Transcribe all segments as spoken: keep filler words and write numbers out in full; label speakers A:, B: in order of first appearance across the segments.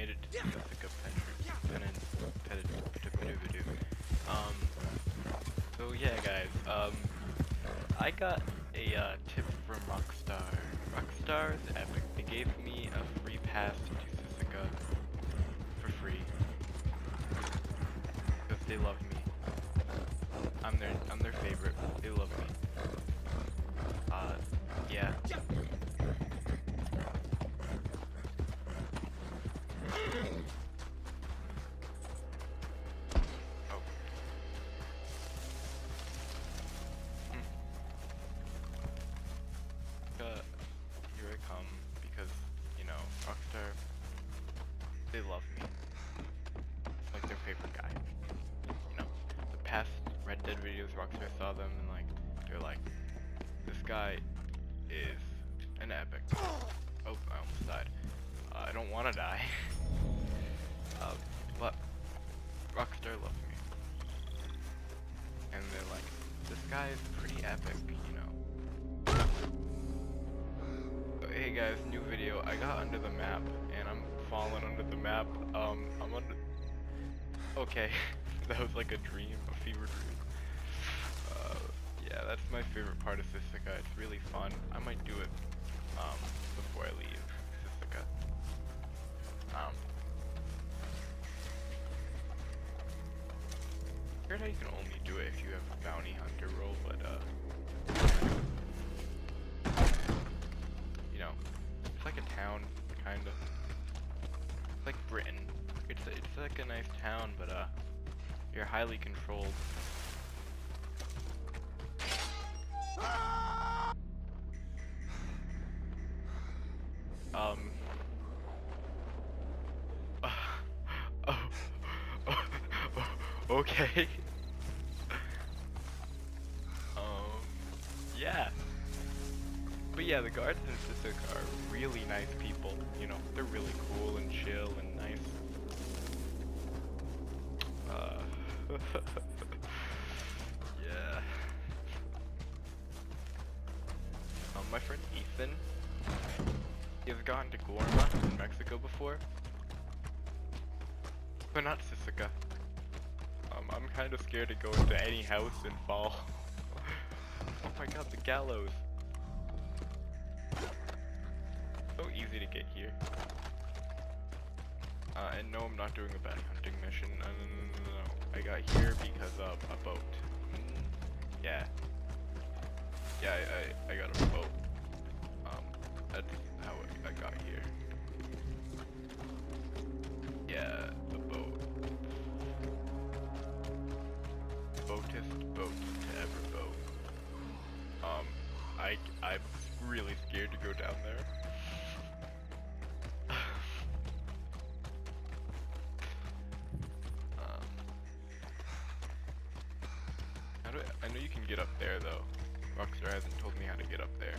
A: made it to Jessica Penn. Um, so yeah, guys. Um, I got a uh, tip from Rockstar. Rockstar is epic. They gave me a free pass to Jessica for free because they love me. I'm their I'm their favorite. They love me. Uh, yeah. Here I come because, you know, Rockstar, they love me. Like their favorite guy. You know, the past Red Dead videos, Rockstar saw them and like, they're like, this guy is an epic. Oh, I almost died. Uh, I don't want to die. uh, but Rockstar loves me. And they're like, this guy is pretty epic, you know. Hey guys, new video. I got under the map and I'm falling under the map. Um, I'm under. Okay, that was like a dream, a fever dream. Uh, yeah, that's my favorite part of Sisika. It's really fun. I might do it um before I leave Sisika. Um, I heard how you can only do it if you have a bounty hunter role, but uh. It's like a town, kind of. It's like Britain. It's a, it's like a nice town, but uh, you're highly controlled. Um. Uh, oh, oh, oh, okay. um. Yeah. But yeah, the guards in Sisika are really nice people, you know, they're really cool and chill and nice. Uh, yeah. Um, my friend Ethan, he has gone to Gorma in Mexico before, but not Sisika. Um, I'm kind of scared to go into any house and fall. Oh my god, the gallows. So easy to get here. Uh, and no, I'm not doing a bounty hunting mission. No, no, no, no, no. I got here because of a boat. Mm, yeah. Yeah, I, I, I got a boat. Um, that's how I got here. Yeah, the boat. Boatist boat to ever boat. Um, I, I'm really scared to go down there. I know you can get up there though. Rockstar hasn't told me how to get up there.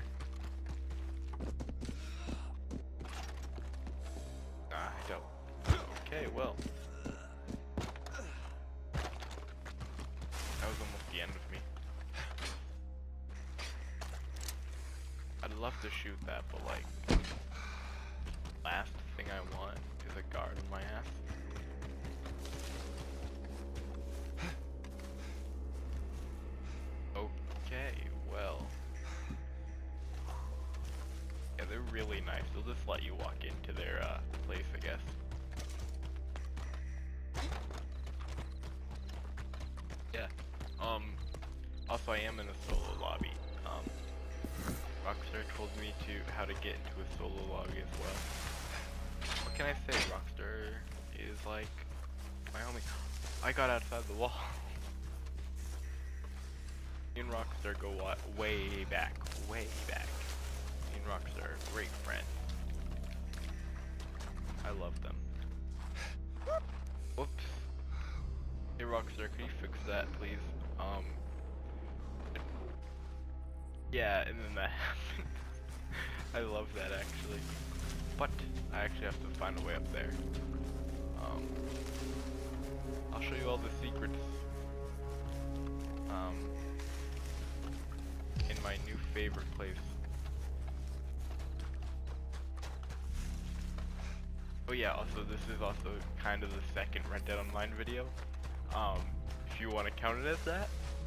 A: Ah, I don't. Okay, well. That was almost the end of me. I'd love to shoot that, but like, last thing I want is a guard on my ass. Okay, well. Yeah, they're really nice. They'll just let you walk into their uh, place, I guess. Yeah. Um. Also, I am in a solo lobby. Um. Rockstar told me to how to get into a solo lobby as well. What can I say? Rockstar is like my homie. I got outside the wall. Me and Rockstar go way back, way back. Me and Rockstar are great friends. I love them. Whoops. Hey Rockstar, can you fix that, please? Um. Yeah, and then that happened. I love that actually. But I actually have to find a way up there. Um. I'll show you all the secrets. Um. In my new favorite place. Oh yeah, also this is also kind of the second Red Dead Online video. Um, if you want to count it as that.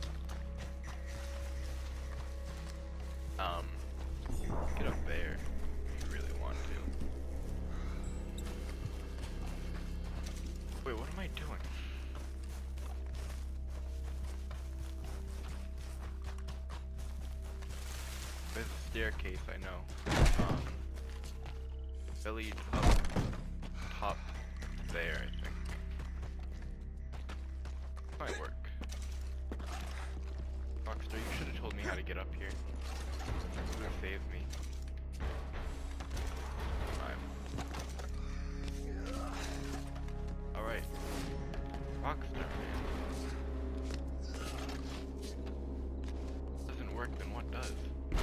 A: Um, get up there if you really want to. Wait, what am I doing? There's a staircase, I know. Um, that leads up top there, I think. Might work. Rockstar, you should have told me how to get up here. That would have saved me. Time. Alright. Rockstar, man. Doesn't work, then what does?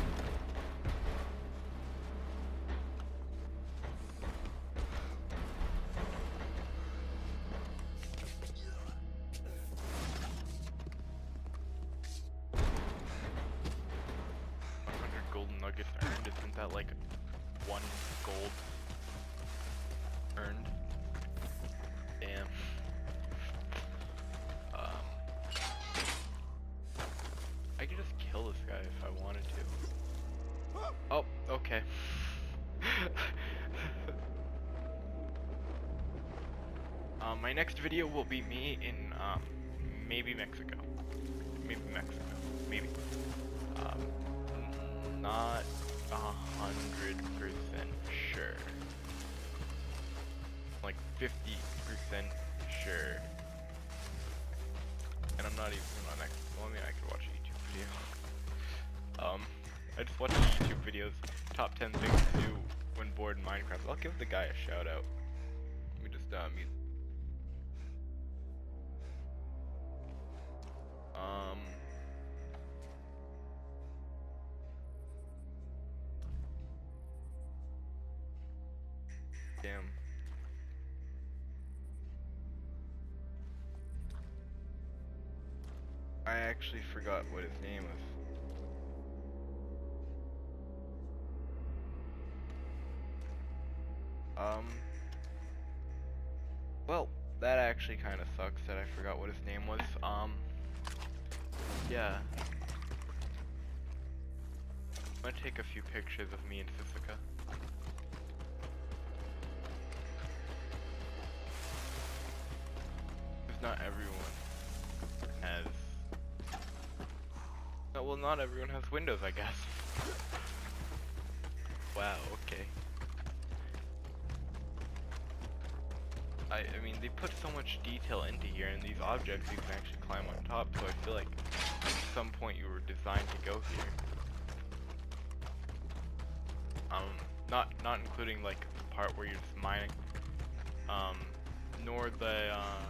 A: Nuggets earned, isn't that like one gold earned? Damn. Um, I could just kill this guy if I wanted to. Oh, okay. um, my next video will be me in um, maybe Mexico. Maybe Mexico. Maybe. Um, Not a hundred percent sure. Like fifty percent sure. And I'm not even on next. Well, I mean, I could watch a YouTube video. um, I just watch YouTube videos. Top ten things to do when bored in Minecraft. I'll give the guy a shout out. Let me just uh, mute. Um. Damn. I actually forgot what his name was. Um. Well, that actually kind of sucks that I forgot what his name was. Um. Yeah. I'm gonna take a few pictures of me and Sisika. Not everyone has. No, well, not everyone has Windows, I guess. Wow. Okay. I. I mean, they put so much detail into here, and these objects you can actually climb on top. So I feel like at some point you were designed to go here. Um. Not. Not including like the part where you're just mining. Um. Nor the. Uh,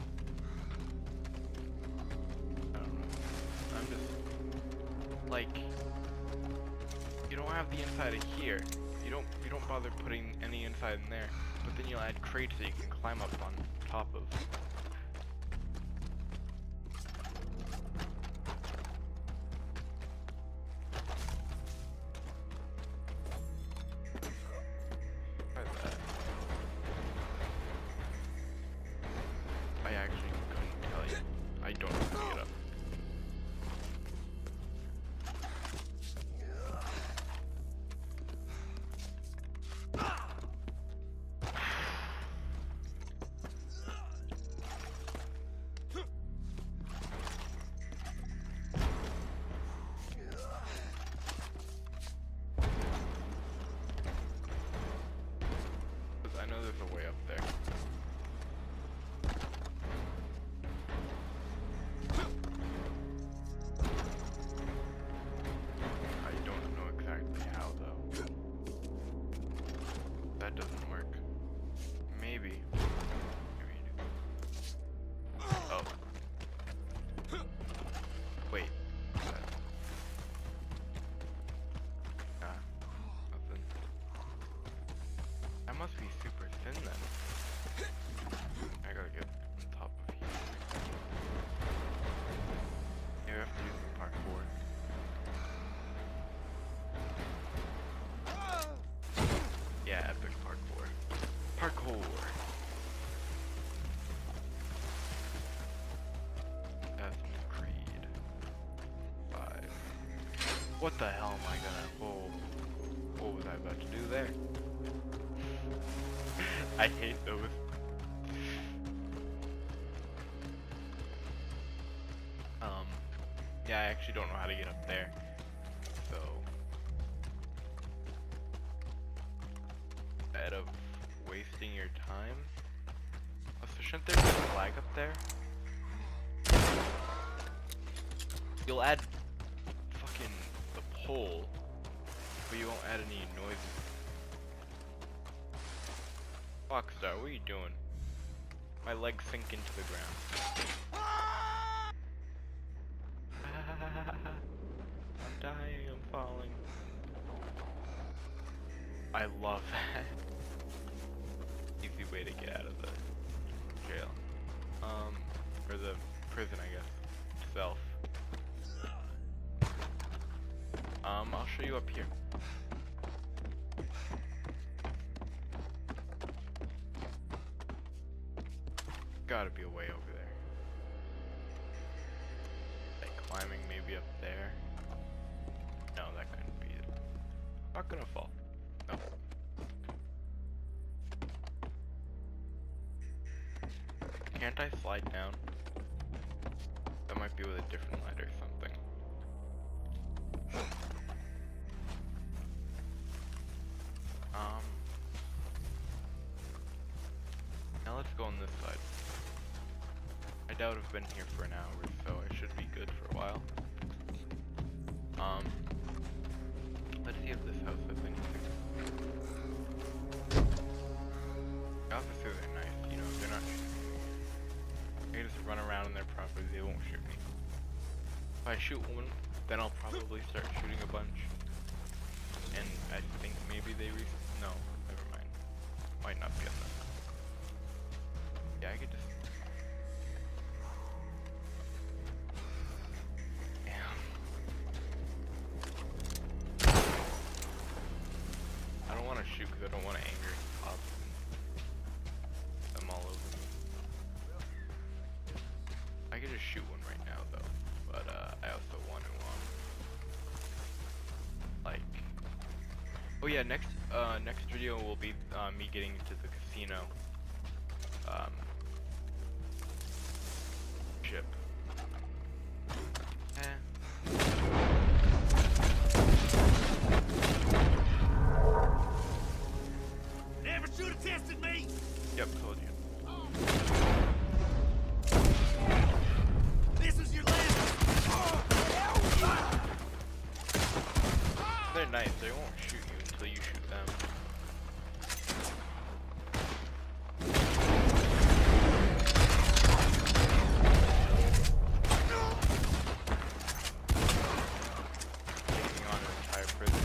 A: I'm just, like, you don't have the inside of here. You don't, you don't bother putting any inside in there. But then you'll add crates that you can climb up on top of. Try that. I actually couldn't tell you. I don't know how to get up. I know there's a way up there. I don't know exactly how though. That doesn't work. Maybe. Maybe. Oh. Wait. Nah. Nothing. That must be super thin then. I gotta get on top of here. You have to use parkour. Yeah, epic parkour. Parkour! What the hell am I gonna? Whoa. What was I about to do there? I hate those. Um, yeah, I actually don't know how to get up there. So, instead of wasting your time, oh, so shouldn't there be a flag up there? You'll add fucking the pole, but you won't add any noises. Rockstar, what are you doing? My legs sink into the ground. I'm dying, I'm falling. I love that. Easy way to get out of the jail. Um, or the prison, I guess, itself. Um, I'll show you up here. Gotta be a way over there. Like climbing maybe up there. No, that couldn't be it. I'm not gonna fall. No. Can't I slide down? That might be with a different light or something. Um. Now let's go on this side. I doubt I've been here for an hour, so I should be good for a while. Um, let's see if this house has anything. The officers are nice, you know, they're not shooting me. I can just run around on their property, they won't shoot me. If I shoot one, then I'll probably start shooting a bunch. And I think maybe they re- no, never mind. Might not be on them. Yeah, I could just shoot because I don't want to anger cops and them all over me. I could just shoot one right now though, but uh, I also want to um like oh yeah next uh next video will be uh, me getting into the casino um ship. Eh.
B: Tested me.
A: Yep, told you.
B: This is your last.
A: They're nice. They won't shoot you until you shoot them. Taking on an entire prison.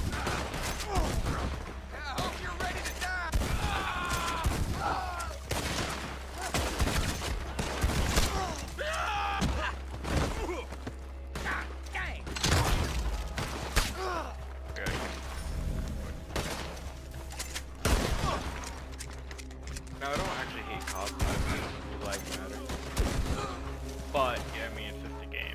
A: Now, I don't actually hate cops, I think lives matter. But, yeah, I mean, it's just a game.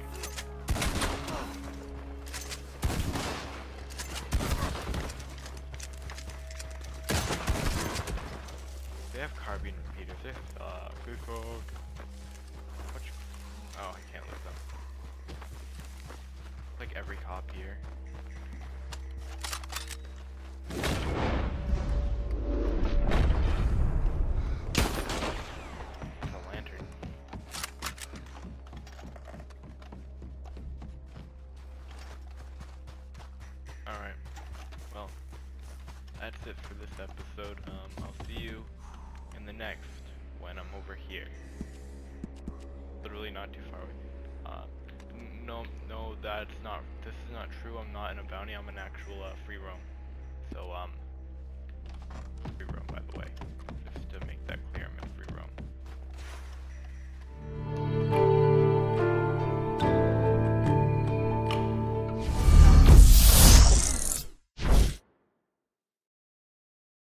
A: They have carbine repeaters, they suck. Good code. Oh, I can't lose them. Like every cop here. Alright, well, that's it for this episode. Um, I'll see you in the next when I'm over here. Literally not too far away. Uh, no, no, that's not, this is not true. I'm not in a bounty, I'm an actual uh, free roam. So, um,